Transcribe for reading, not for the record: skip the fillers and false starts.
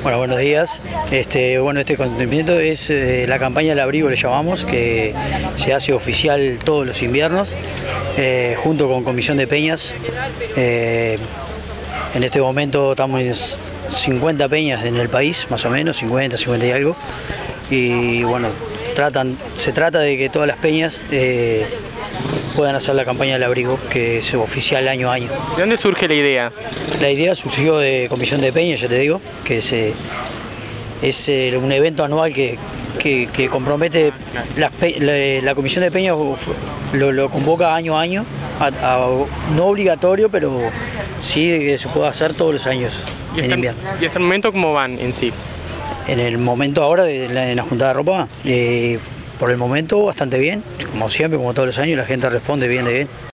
Bueno, buenos días. Este acontecimiento es la campaña del abrigo, le llamamos, que se hace oficial todos los inviernos, junto con Comisión de Peñas. En este momento estamos en 50 peñas en el país, más o menos, 50 y algo. Y bueno, se trata de que todas las peñas puedan hacer la campaña del abrigo, que es oficial año a año. ¿De dónde surge la idea? La idea surgió de Comisión de Peñas, ya te digo, que es un evento anual que compromete, la Comisión de Peñas lo convoca año a año, no obligatorio, pero sí que se puede hacer todos los años en invierno. ¿Y hasta el momento cómo van en sí? En el momento ahora en la juntada de ropa, por el momento bastante bien, como siempre, como todos los años, la gente responde bien de bien.